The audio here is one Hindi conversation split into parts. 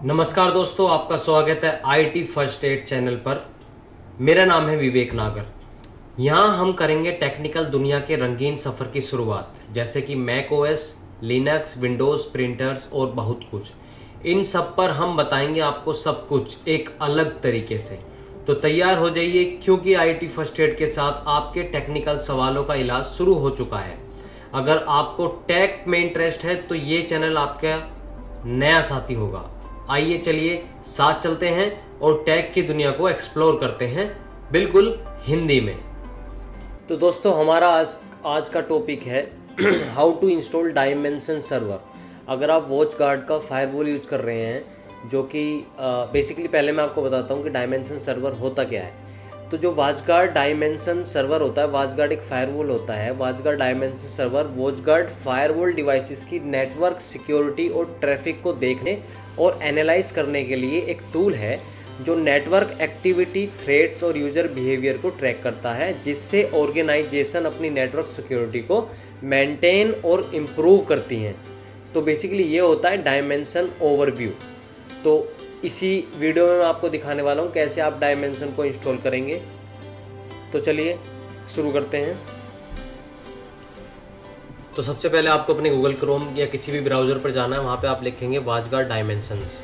नमस्कार दोस्तों, आपका स्वागत है आईटी फर्स्ट एड चैनल पर। मेरा नाम है विवेक नागर। यहाँ हम करेंगे टेक्निकल दुनिया के रंगीन सफ़र की शुरुआत, जैसे कि Mac OS, Linux, Windows, printers और बहुत कुछ। इन सब पर हम बताएंगे आपको सब कुछ एक अलग तरीके से। तो तैयार हो जाइए, क्योंकि आईटी फर्स्ट एड के साथ आपके टेक्निकल सवालों का इलाज शुरू हो चुका है। अगर आपको टेक में इंटरेस्ट है तो ये चैनल आपका नया साथी होगा। आइए चलिए साथ चलते हैं और टेक की दुनिया को एक्सप्लोर करते हैं, बिल्कुल हिंदी में। तो दोस्तों, हमारा आज का टॉपिक है how to install Dimension server. अगर आप वॉच गार्ड का फायरवॉल यूज कर रहे हैं, जो कि बेसिकली पहले मैं आपको बताता हूँ कि डायमेंशन सर्वर होता क्या है। तो जो वॉचगार्ड डायमेंशन सर्वर होता है, वॉचगार्ड एक फायरवॉल होता है। WatchGuard Dimension server WatchGuard firewall devices की नेटवर्क सिक्योरिटी और ट्रैफिक को देखने और एनालाइज करने के लिए एक टूल है जो नेटवर्क एक्टिविटी, थ्रेड्स और यूजर बिहेवियर को ट्रैक करता है, जिससे ऑर्गेनाइजेशन अपनी नेटवर्क सिक्योरिटी को मेंटेन और इम्प्रूव करती हैं। तो बेसिकली ये होता है डायमेंशन ओवरव्यू। तो इसी वीडियो में मैं आपको दिखाने वाला हूँ कैसे आप डायमेंशन को इंस्टॉल करेंगे। तो चलिए शुरू करते हैं। तो सबसे पहले आपको अपने गूगल क्रोम या किसी भी ब्राउजर पर जाना है। वहाँ पे आप लिखेंगे वॉचगार्ड डायमेंशंस।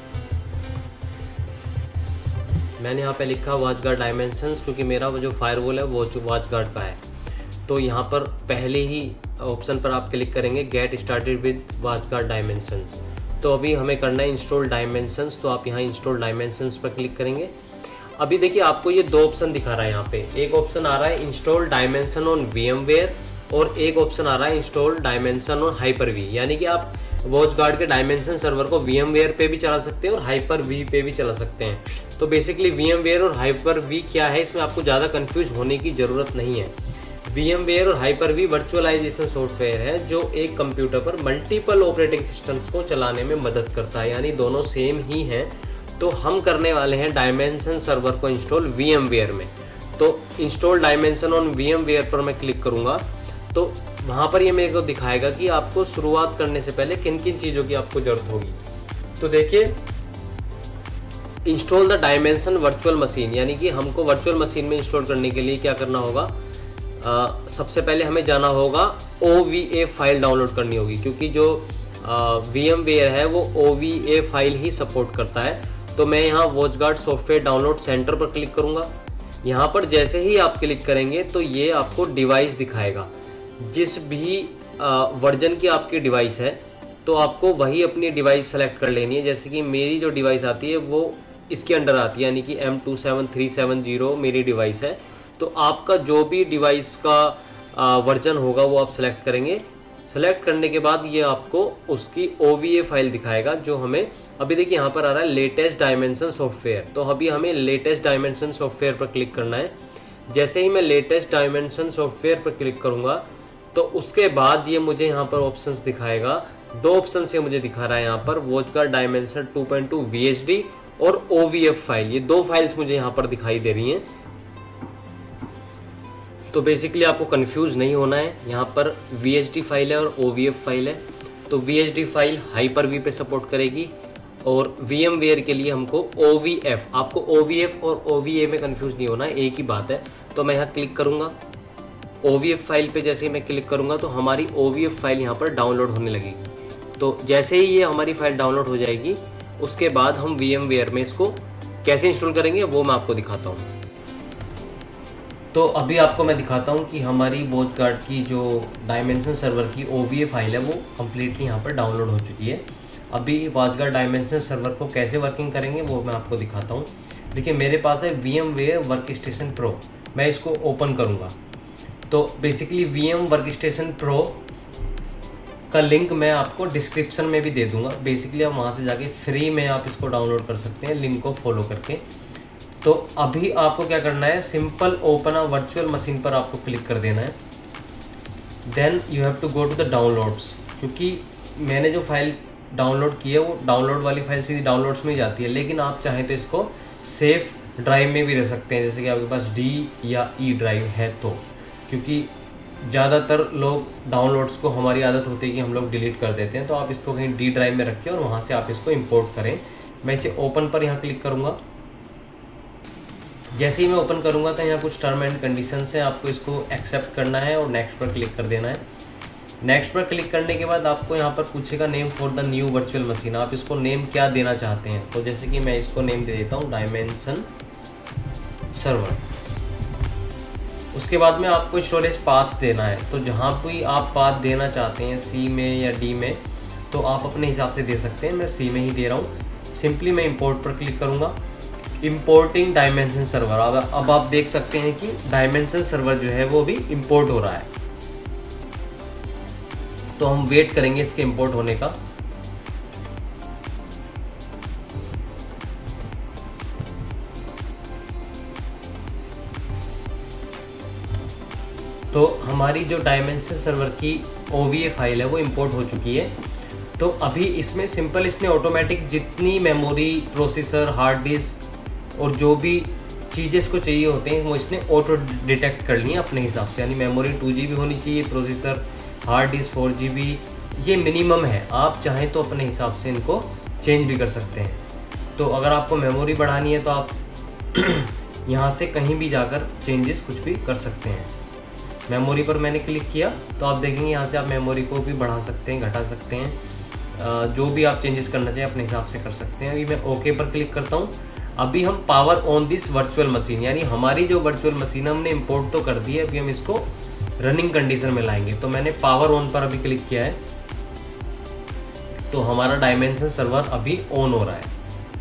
मैंने यहाँ पे लिखा वॉचगार्ड डायमेंशंस, क्योंकि मेरा वो जो फायरवॉल है वो वॉचगार्ड का है। तो यहाँ पर पहले ही ऑप्शन पर आप क्लिक करेंगे get started with WatchGuard Dimensions. तो अभी हमें करना है इंस्टॉल डायमेंशंस। तो आप यहाँ इंस्टॉल डायमेंशंस पर क्लिक करेंगे। अभी देखिए आपको ये दो ऑप्शन दिखा रहा है। यहाँ पे एक ऑप्शन आ रहा है इंस्टॉल डायमेंशन ऑन VMware और एक ऑप्शन आ रहा है इंस्टॉल डायमेंशन ऑन Hyper-V। यानी कि आप वॉचगार्ड के डायमेंशन सर्वर को VMware पे भी चला सकते हैं और Hyper-V पे भी चला सकते हैं। तो बेसिकली VMware और Hyper-V क्या है, इसमें आपको ज़्यादा कन्फ्यूज होने की ज़रूरत नहीं है। VMware और Hyper-V वर्चुअलाइजेशन सॉफ्टवेयर है जो एक कंप्यूटर पर मल्टीपल ऑपरेटिंग सिस्टम्स को चलाने में मदद करता है, यानी दोनों सेम ही हैं। तो हम करने वाले हैं डायमेंशन सर्वर को इंस्टॉल VMware में। तो इंस्टॉल डायमेंशन ऑन VMware पर मैं क्लिक करूंगा तो वहाँ पर ये मेरे को दिखाएगा कि आपको शुरुआत करने से पहले किन किन चीज़ों की आपको ज़रूरत होगी। तो देखिए, install the Dimension virtual machine, यानी कि हमको वर्चुअल मशीन में इंस्टॉल करने के लिए क्या करना होगा। सबसे पहले हमें जाना होगा OVA फाइल डाउनलोड करनी होगी, क्योंकि जो VMware है वो OVA फाइल ही सपोर्ट करता है। तो मैं यहाँ वॉचगार्ड सॉफ्टवेयर डाउनलोड सेंटर पर क्लिक करूँगा। यहाँ पर जैसे ही आप क्लिक करेंगे तो ये आपको डिवाइस दिखाएगा। जिस भी वर्जन की आपकी डिवाइस है तो आपको वही अपनी डिवाइस सेलेक्ट कर लेनी है। जैसे कि मेरी जो डिवाइस आती है वो इसके अंडर आती है, यानी कि M27370 मेरी डिवाइस है। तो आपका जो भी डिवाइस का वर्जन होगा वो आप सेलेक्ट करेंगे। सेलेक्ट करने के बाद ये आपको उसकी OVA फाइल दिखाएगा, जो हमें अभी देखिए यहाँ पर आ रहा है लेटेस्ट डायमेंशन सॉफ्टवेयर। तो अभी हमें लेटेस्ट डायमेंशन सॉफ्टवेयर पर क्लिक करना है। जैसे ही मैं लेटेस्ट डायमेंशन सॉफ्टवेयर पर क्लिक करूँगा तो उसके बाद ये मुझे यहाँ पर ऑप्शंस दिखाएगा। दो ऑप्शन से मुझे दिखा रहा है यहाँ पर वॉचगार्ड डायमेंशन 2.2 VHD और OVF फाइल। ये दो फाइल्स मुझे यहाँ पर दिखाई दे रही हैं। तो बेसिकली आपको कंफ्यूज नहीं होना है। यहाँ पर VHD फाइल है और OVF फाइल है। तो VHD फाइल Hyper-V पे सपोर्ट करेगी और VMware के लिए हमको OVF। आपको OVF और OVA में कंफ्यूज नहीं होना है, एक ही बात है। तो मैं यहाँ क्लिक करूँगा OVF फाइल पे। जैसे ही मैं क्लिक करूँगा तो हमारी OVF फाइल यहाँ पर डाउनलोड होने लगेगी। तो जैसे ही ये हमारी फाइल डाउनलोड हो जाएगी उसके बाद हम VMware में इसको कैसे इंस्टॉल करेंगे वो मैं आपको दिखाता हूँ। तो अभी आपको मैं दिखाता हूँ कि हमारी वॉचगार्ड की जो डायमेंशन सर्वर की OVA फाइल है वो कम्प्लीटली यहाँ पर डाउनलोड हो चुकी है। अभी वॉचगार्ड डायमेंशन सर्वर को कैसे वर्किंग करेंगे वो मैं आपको दिखाता हूँ। देखिए, मेरे पास है VMware वर्कस्टेशन प्रो। मैं इसको ओपन करूँगा तो बेसिकली VM वर्कस्टेशन प्रो का लिंक मैं आपको डिस्क्रिप्शन में भी दे दूँगा। बेसिकली आप वहाँ से जाके फ्री में आप इसको डाउनलोड कर सकते हैं, लिंक को फॉलो करके। तो अभी आपको क्या करना है, simple open a virtual machine पर आपको क्लिक कर देना है। Then you have to go to the downloads, क्योंकि मैंने जो फाइल डाउनलोड की है वो डाउनलोड वाली फाइल सीधी डाउनलोड्स में ही जाती है। लेकिन आप चाहें तो इसको सेफ ड्राइव में भी रख सकते हैं, जैसे कि आपके पास D या E ड्राइव है तो। क्योंकि ज़्यादातर लोग डाउनलोड्स को, हमारी आदत होती है कि हम लोग डिलीट कर देते हैं। तो आप इसको कहीं D ड्राइव में रखें और वहाँ से आप इसको इंपोर्ट करें। मैं इसे ओपन पर यहाँ क्लिक करूँगा। जैसे ही मैं ओपन करूँगा तो यहाँ कुछ टर्म एंड कंडीशंस हैं, आपको इसको एक्सेप्ट करना है और नेक्स्ट पर क्लिक कर देना है। नेक्स्ट पर क्लिक करने के बाद आपको यहाँ पर पूछेगा name for the new virtual machine, आप इसको नेम क्या देना चाहते हैं। तो जैसे कि मैं इसको नेम दे देता हूँ डायमेंशन सर्वर। उसके बाद में आपको स्टोरेज पाथ देना है, तो जहाँ भी आप पाथ देना चाहते हैं C में या D में, तो आप अपने हिसाब से दे सकते हैं। मैं C में ही दे रहा हूँ। सिंपली मैं इंपोर्ट पर क्लिक करूँगा, इंपोर्टिंग डायमेंशन सर्वर। अब आप देख सकते हैं कि डायमेंशन सर्वर जो है वो भी इंपोर्ट हो रहा है। तो हम वेट करेंगे इसके इंपोर्ट होने का। तो हमारी जो डायमेंशन सर्वर की OVA फाइल है वो इंपोर्ट हो चुकी है। तो अभी इसमें सिंपल इसने ऑटोमेटिक जितनी मेमोरी, प्रोसेसर, हार्ड डिस्क और जो भी चीज़ें इसको चाहिए होते हैं वो इसने ऑटो डिटेक्ट कर ली है अपने हिसाब से। यानी मेमोरी 2 GB होनी चाहिए, प्रोसेसर, हार्ड डिस्क 4 GB, ये मिनिमम है। आप चाहें तो अपने हिसाब से इनको चेंज भी कर सकते हैं। तो अगर आपको मेमोरी बढ़ानी है तो आप यहाँ से कहीं भी जाकर चेंजेस कुछ भी कर सकते हैं। मेमोरी पर मैंने क्लिक किया तो आप देखेंगे यहाँ से आप मेमोरी को भी बढ़ा सकते हैं, घटा सकते हैं। जो भी आप चेंजेस करना चाहिए अपने हिसाब से कर सकते हैं। अभी मैं ओके पर क्लिक करता हूँ। अभी हम power on this virtual machine, यानी हमारी जो वर्चुअल मशीन हमने इंपोर्ट तो कर दी है, अभी हम इसको रनिंग कंडीशन में लाएंगे। तो मैंने पावर ऑन पर अभी क्लिक किया है, तो हमारा डायमेंशन सर्वर अभी ऑन हो रहा है।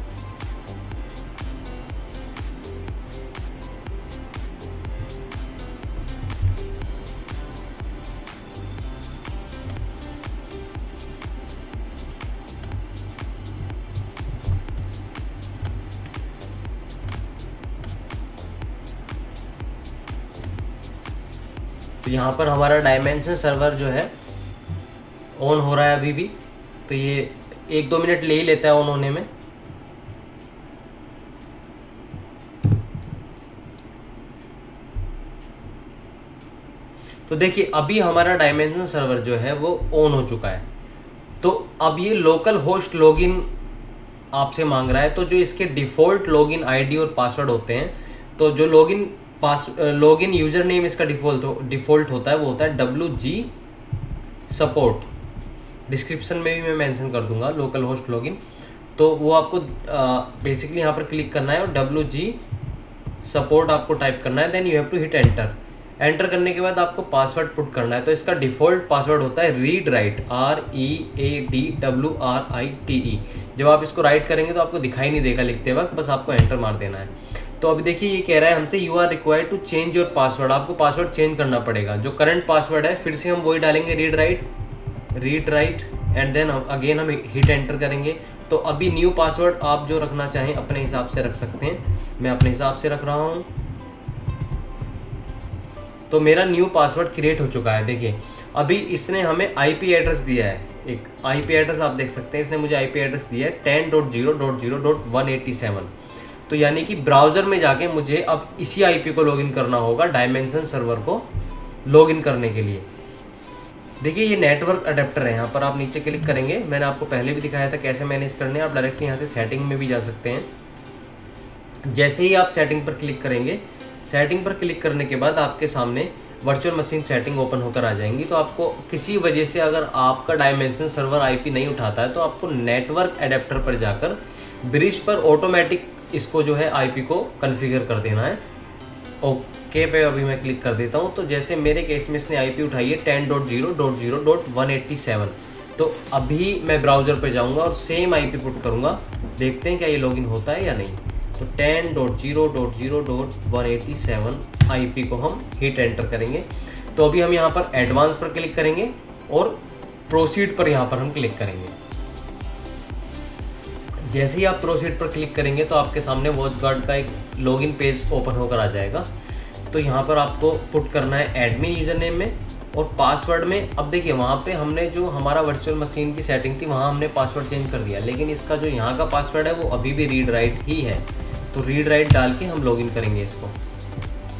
तो यहाँ पर हमारा डायमेंशन सर्वर जो है ऑन हो रहा है अभी भी। तो ये 1-2 मिनट ले ही लेता है ऑन होने में। तो देखिए अभी हमारा डायमेंशन सर्वर जो है वो ऑन हो चुका है। तो अब ये लोकल होस्ट लॉगिन आपसे मांग रहा है। तो जो इसके डिफ़ॉल्ट लॉगिन आईडी और पासवर्ड होते हैं, तो जो लॉगिन यूजर नेम इसका डिफ़ॉल्ट होता है वो होता है WG सपोर्ट। डिस्क्रिप्शन में भी मैं मेंशन कर दूंगा लोकल होस्ट लॉगिन। तो वो आपको बेसिकली यहाँ पर क्लिक करना है और WG सपोर्ट आपको टाइप करना है। Then you have to hit enter. Enter करने के बाद आपको पासवर्ड पुट करना है। तो इसका डिफ़ॉल्ट पासवर्ड होता है रीड राइट, READWRITE। जब आप इसको राइट करेंगे तो आपको दिखाई नहीं देगा लिखते वक्त, बस आपको एंटर मार देना है। तो अभी देखिए ये कह रहा है हमसे you are required to change your password. आपको पासवर्ड चेंज करना पड़ेगा। जो करंट पासवर्ड है फिर से हम वही डालेंगे, read write and then again हम हिट एंटर करेंगे। तो अभी न्यू पासवर्ड आप जो रखना चाहें अपने हिसाब से रख सकते हैं। मैं अपने हिसाब से रख रहा हूँ। तो मेरा न्यू पासवर्ड क्रिएट हो चुका है। देखिए अभी इसने हमें IP एड्रेस दिया है, एक IP एड्रेस आप देख सकते हैं। इसने मुझे IP एड्रेस दिया है 10.0.0.187। तो यानी कि ब्राउज़र में जाके मुझे अब इसी IP को लॉगिन करना होगा डायमेंशन सर्वर को लॉगिन करने के लिए। देखिए ये नेटवर्क अडेप्टर है। यहाँ पर आप नीचे क्लिक करेंगे, मैंने आपको पहले भी दिखाया था कैसे मैनेज करने। आप डायरेक्टली यहाँ से सेटिंग में भी जा सकते हैं। जैसे ही आप सेटिंग पर क्लिक करेंगे, सेटिंग पर क्लिक करने के बाद आपके सामने वर्चुअल मशीन सेटिंग ओपन होकर आ जाएंगी। तो आपको किसी वजह से अगर आपका डायमेंशन सर्वर IP नहीं उठाता है तो आपको नेटवर्क एडेप्टर पर जाकर ब्रिज पर ऑटोमेटिक इसको जो है IP को कॉन्फ़िगर कर देना है। ओके पे अभी मैं क्लिक कर देता हूँ। तो जैसे मेरे केस में इसने IP उठाई है 10.0.0.187। तो अभी मैं ब्राउज़र पर जाऊँगा और सेम IP पुट करूँगा, देखते हैं क्या ये लॉगिन होता है या नहीं। तो 10.0.0.187 IP को हम हिट एंटर करेंगे। तो अभी हम यहाँ पर एडवांस पर क्लिक करेंगे और प्रोसीड पर यहाँ पर हम क्लिक करेंगे। जैसे ही आप प्रोसीड पर क्लिक करेंगे तो आपके सामने वॉचगार्ड का एक लॉगिन पेज ओपन होकर आ जाएगा। तो यहाँ पर आपको पुट करना है एडमिन यूज़र नेम में और पासवर्ड में। अब देखिए वहाँ पे हमने जो हमारा वर्चुअल मशीन की सेटिंग थी वहाँ हमने पासवर्ड चेंज कर दिया, लेकिन इसका जो यहाँ का पासवर्ड है वो अभी भी रीड राइट ही है। तो रीड राइट डाल के हम लॉगिन करेंगे इसको।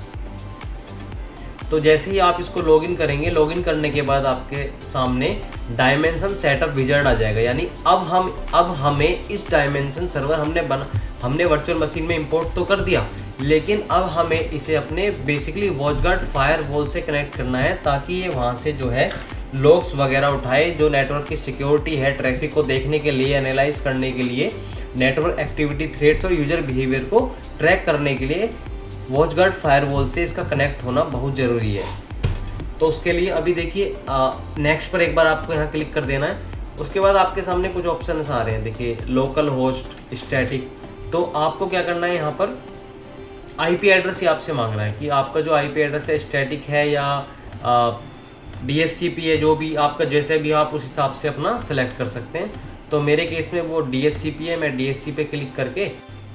तो जैसे ही आप इसको लॉगिन करेंगे, लॉगिन करने के बाद आपके सामने डायमेंशन सेटअप विजार्ड आ जाएगा। यानी अब हमें इस डायमेंशन सर्वर हमने वर्चुअल मशीन में इंपोर्ट तो कर दिया, लेकिन अब हमें इसे अपने बेसिकली वॉचगार्ड फायरवॉल से कनेक्ट करना है, ताकि ये वहाँ से जो है लॉग्स वगैरह उठाए, जो नेटवर्क की सिक्योरिटी है, ट्रैफिक को देखने के लिए, एनालाइज करने के लिए, नेटवर्क एक्टिविटी, थ्रेड्स और यूजर बिहेवियर को ट्रैक करने के लिए वॉचगार्ड फायरवॉल से इसका कनेक्ट होना बहुत ज़रूरी है। तो उसके लिए अभी देखिए नेक्स्ट पर एक बार आपको यहाँ क्लिक कर देना है। उसके बाद आपके सामने कुछ ऑप्शंस आ रहे हैं, देखिए लोकल होस्ट, स्टैटिक। तो आपको क्या करना है, यहाँ पर आईपी एड्रेस ही आपसे मांग रहा है कि आपका जो आईपी एड्रेस है स्टैटिक है या डीएचसीपी है, जो भी आपका जैसे भी आप उस हिसाब से अपना सेलेक्ट कर सकते हैं। तो मेरे केस में वो डीएचसीपी है, मैं डीएचसी पे क्लिक करके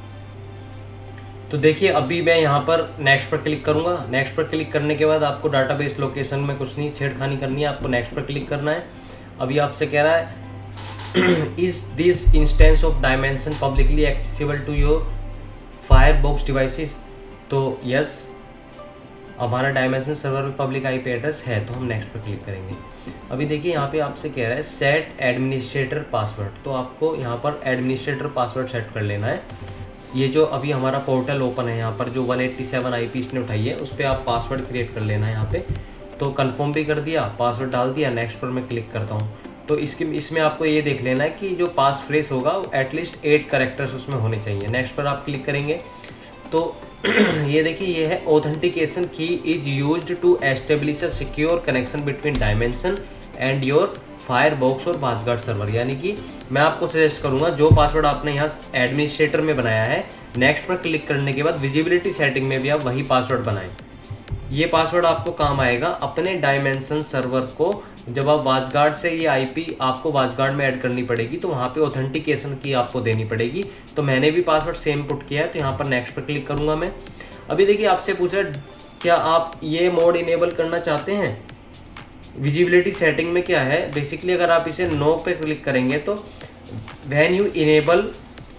तो देखिए अभी मैं यहाँ पर नेक्स्ट पर क्लिक करूँगा। नेक्स्ट पर क्लिक करने के बाद आपको डाटाबेस लोकेशन में कुछ नहीं छेड़खानी करनी है, आपको नेक्स्ट पर क्लिक करना है। अभी आपसे कह रहा है is this instance of Dimension publicly accessible to your Firebox devices. तो यस, हमारा डायमेंशन सर्वर में पब्लिक आईपी एड्रेस है, तो हम नेक्स्ट पर क्लिक करेंगे। अभी देखिए यहाँ पे आपसे कह रहा है सेट एडमिनिस्ट्रेटर पासवर्ड। तो आपको यहाँ पर एडमिनिस्ट्रेटर पासवर्ड सेट कर लेना है। ये जो अभी हमारा पोर्टल ओपन है, यहाँ पर जो 187 आईपी इसने उठाई है, उस पर आप पासवर्ड क्रिएट कर लेना है यहाँ पे। तो कंफर्म भी कर दिया, पासवर्ड डाल दिया, नेक्स्ट पर मैं क्लिक करता हूँ। तो इसमें आपको ये देख लेना है कि जो पास फ्रेज होगा एटलीस्ट 8 कैरेक्टर्स उसमें होने चाहिए। नेक्स्ट पर आप क्लिक करेंगे तो ये देखिए ये है authentication key is used to establish a secure connection between Dimension and your Firebox और वॉचगार्ड सर्वर। यानी कि मैं आपको सजेस्ट करूंगा जो पासवर्ड आपने यहाँ एडमिनिस्ट्रेटर में बनाया है, नेक्स्ट पर क्लिक करने के बाद विजिबिलिटी सेटिंग में भी आप वही पासवर्ड बनाएं। ये पासवर्ड आपको काम आएगा अपने डायमेंशन सर्वर को, जब आप वॉचगार्ड से ये आईपी आपको वॉचगार्ड में ऐड करनी पड़ेगी, तो वहाँ पे ऑथेंटिकेशन की आपको देनी पड़ेगी। तो मैंने भी पासवर्ड सेम पुट किया है, तो यहाँ पर नेक्स्ट पर क्लिक करूँगा मैं। अभी देखिए आपसे पूछ रहा है क्या आप ये मोड इनेबल करना चाहते हैं। विजिबिलिटी सेटिंग में क्या है, बेसिकली अगर आप इसे नो पे क्लिक करेंगे तो when you enable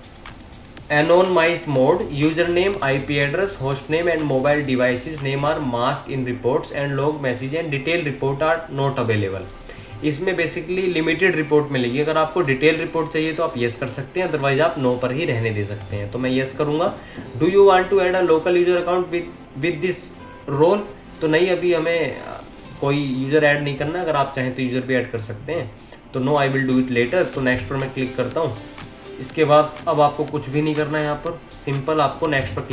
anonymized mode, username, IP address, host name and mobile devices name are masked in reports and log message and detailed report are not available। इसमें बेसिकली लिमिटेड रिपोर्ट मिलेगी। अगर आपको डिटेल रिपोर्ट चाहिए तो आप येस कर सकते हैं, अदरवाइज आप नो पर ही रहने दे सकते हैं। तो मैं येस करूंगा। Do you want to add a local user account with this role. तो नहीं, अभी हमें कोई यूजर ऐड नहीं करना, अगर आप चाहें तो यूजर भी ऐड कर सकते हैं। तो no, I will do it later. तो नेक्स्ट पर मैं क्लिक करता हूँ। इसके बाद अब आपको कुछ भी नहीं करना है, यहाँ पर सिंपल आपको नेक्स्ट पर क्लिक।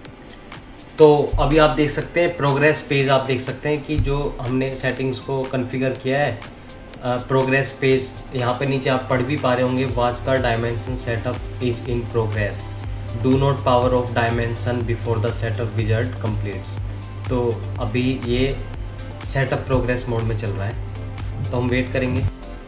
तो अभी आप देख सकते हैं प्रोग्रेस पेज, आप देख सकते हैं कि जो हमने सेटिंग्स को कॉन्फ़िगर किया है, प्रोग्रेस पेज यहाँ पे नीचे आप पढ़ भी पा रहे होंगे। WatchGuard Dimension setup is in progress, do not power off Dimension before the setup wizard completes. तो अभी ये सेटअप प्रोग्रेस मोड में चल रहा है, तो हम वेट करेंगे।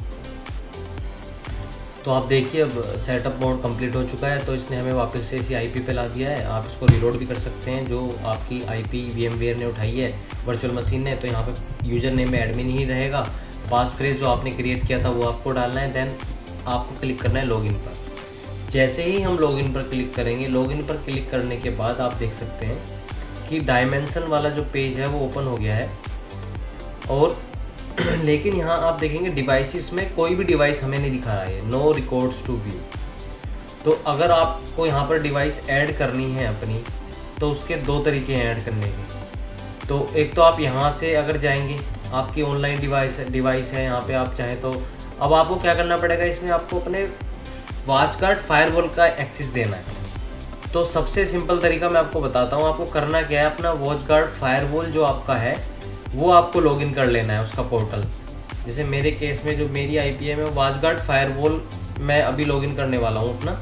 तो आप देखिए अब सेटअप मोड कंप्लीट हो चुका है, तो इसने हमें वापस से इसी आईपी पे ला दिया है। आप इसको रिलोड भी कर सकते हैं, जो आपकी आईपी VMware ने उठाई है वर्चुअल मशीन ने। तो यहाँ पे यूज़र नेम में एडमिन ही रहेगा, पास फ्रेज जो आपने क्रिएट किया था वो आपको डालना है। देन आपको क्लिक करना है लॉगिन पर। जैसे ही हम लॉगिन पर क्लिक करेंगे, लॉगिन पर क्लिक करने के बाद आप देख सकते हैं कि डायमेंशन वाला जो पेज है वो ओपन हो गया है। और लेकिन यहाँ आप देखेंगे डिवाइसेस में कोई भी डिवाइस हमें नहीं दिखा रहा है, नो रिकॉर्ड्स टू व्यू। तो अगर आपको यहाँ पर डिवाइस ऐड करनी है अपनी, तो उसके दो तरीके हैं ऐड करने के। तो एक तो आप यहाँ से अगर जाएंगे, आपकी ऑनलाइन डिवाइस है, यहाँ पे आप चाहें तो अब आपको क्या करना पड़ेगा, इसमें आपको अपने वॉचगार्ड फायरवॉल का एक्सेस देना है। तो सबसे सिंपल तरीका मैं आपको बताता हूँ। आपको करना क्या है, अपना वॉचगार्ड फायरवॉल जो आपका है वो आपको लॉगिन कर लेना है, उसका पोर्टल। जैसे मेरे केस में जो मेरी आईपी है, मैं वॉचगार्ड फायरवॉल मैं अभी लॉगिन करने वाला हूँ अपना।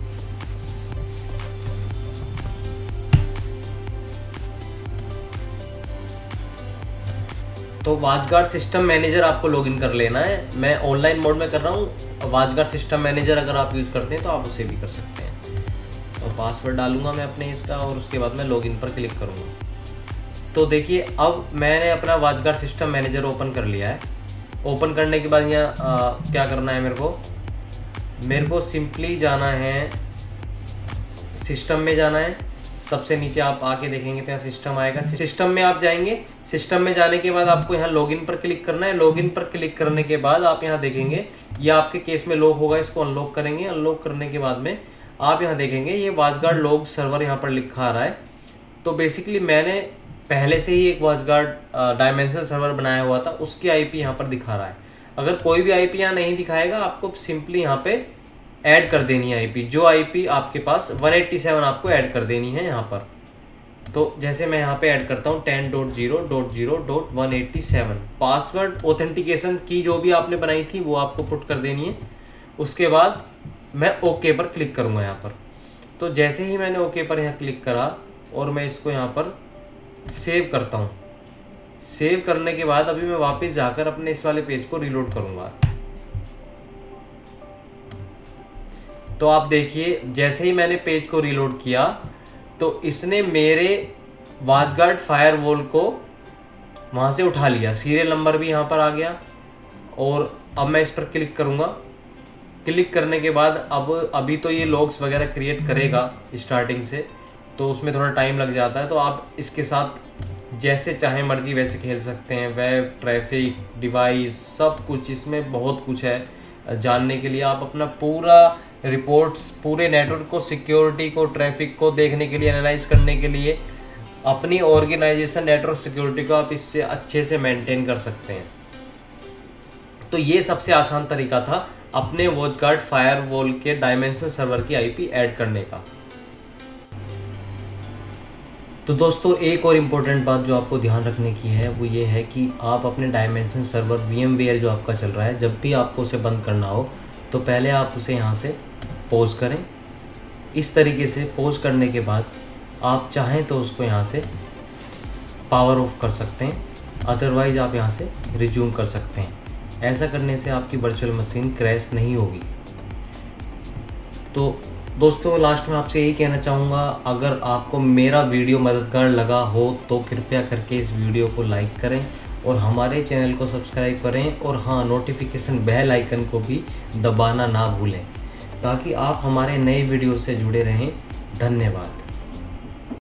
तो वॉचगार्ड सिस्टम मैनेजर आपको लॉगिन कर लेना है। मैं ऑनलाइन मोड में कर रहा हूँ। वॉचगार्ड सिस्टम मैनेजर अगर आप यूज़ करते हैं तो आप उसे भी कर सकते हैं। और पासवर्ड डालूंगा मैं अपने इसका, और उसके बाद मैं लॉगिन पर क्लिक करूँगा। तो देखिए अब मैंने अपना वॉचगार्ड सिस्टम मैनेजर ओपन कर लिया है। ओपन करने के बाद यहाँ क्या करना है, मेरे को सिंपली जाना है, सिस्टम में जाना है। सबसे नीचे आप आके देखेंगे तो यहाँ सिस्टम आएगा। सिस्टम में आप जाएंगे, सिस्टम में जाने के बाद आपको यहाँ लॉगिन पर क्लिक करना है। लॉगिन पर क्लिक करने के बाद आप यहाँ देखेंगे ये आपके केस में लॉक होगा, इसको अनलॉक करेंगे। अनलॉक करने के बाद में आप यहाँ देखेंगे ये वॉचगार्ड लॉग सर्वर यहाँ पर लिखा आ रहा है। तो बेसिकली मैंने पहले से ही एक वॉचगार्ड डायमेंशन सर्वर बनाया हुआ था, उसकी IP यहाँ पर दिखा रहा है। अगर कोई भी IP यहाँ नहीं दिखाएगा, आपको सिंपली यहाँ पे ऐड कर देनी है IP। जो IP आपके पास 187 आपको ऐड कर देनी है यहाँ पर। तो जैसे मैं यहाँ पे ऐड करता हूँ 10.0.0.187। पासवर्ड ऑथेंटिकेशन की जो भी आपने बनाई थी वो आपको पुट कर देनी है। उसके बाद मैं ओके पर क्लिक करूँगा यहाँ पर। तो जैसे ही मैंने ओके पर यहाँ क्लिक करा और मैं इसको यहाँ पर सेव करता हूँ। सेव करने के बाद अभी मैं वापस जाकर अपने इस वाले पेज को रीलोड करूँगा। तो आप देखिए जैसे ही मैंने पेज को रीलोड किया तो इसने मेरे वॉचगार्ड फायरवॉल को वहाँ से उठा लिया। सीरियल नंबर भी यहाँ पर आ गया। और अब मैं इस पर क्लिक करूँगा। क्लिक करने के बाद अब अभी तो ये लॉग्स वगैरह क्रिएट करेगा स्टार्टिंग से, तो उसमें थोड़ा टाइम लग जाता है। तो आप इसके साथ जैसे चाहे मर्जी वैसे खेल सकते हैं। वेब, ट्रैफिक, डिवाइस, सब कुछ इसमें बहुत कुछ है जानने के लिए। आप अपना पूरा रिपोर्ट्स, पूरे नेटवर्क को, सिक्योरिटी को, ट्रैफिक को देखने के लिए, एनालाइज करने के लिए अपनी ऑर्गेनाइजेशन नेटवर्क सिक्योरिटी को आप इससे अच्छे से मेंटेन कर सकते हैं। तो ये सबसे आसान तरीका था अपने वॉचगार्ड फायरवॉल के डायमेंशन सर्वर की IP ऐड करने का। तो दोस्तों एक और इम्पोर्टेंट बात जो आपको ध्यान रखने की है वो ये है कि आप अपने डायमेंशन सर्वर VMware जो आपका चल रहा है, जब भी आपको उसे बंद करना हो तो पहले आप उसे यहाँ से पॉज करें। इस तरीके से पॉज करने के बाद आप चाहें तो उसको यहाँ से पावर ऑफ कर सकते हैं, अदरवाइज आप यहाँ से रिज्यूम कर सकते हैं। ऐसा करने से आपकी वर्चुअल मशीन क्रैश नहीं होगी। तो दोस्तों लास्ट में आपसे यही कहना चाहूँगा, अगर आपको मेरा वीडियो मददगार लगा हो तो कृपया करके इस वीडियो को लाइक करें और हमारे चैनल को सब्सक्राइब करें। और हाँ, नोटिफिकेशन बेल आइकन को भी दबाना ना भूलें ताकि आप हमारे नए वीडियो से जुड़े रहें। धन्यवाद।